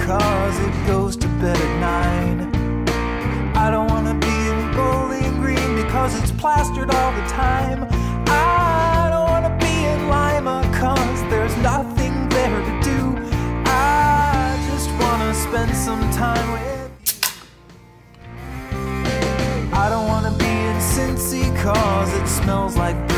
cause it goes to bed at 9. I don't wanna be in Bowling Green because it's plastered all the time. I don't wanna be in Lima cause there's nothing there to do. I just wanna spend some time with. I don't wanna be in Cincy cause it smells like